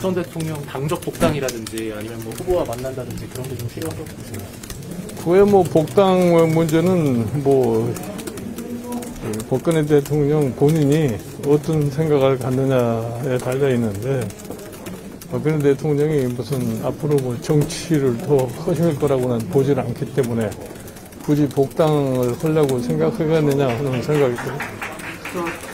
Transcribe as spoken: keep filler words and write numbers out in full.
전 대통령 당적 복당이라든지 아니면 뭐 후보와 만난다든지 그런 게 좀 필요하다고 보시나요? 그에 뭐 복당 문제는 뭐 박근혜 대통령 본인이 어떤 생각을 갖느냐에 달려 있는데, 박근혜 대통령이 무슨 앞으로 뭐 정치를 더 하실 거라고는 보질 않기 때문에 굳이 복당을 하려고 생각하겠느냐 하는 생각이 들어요.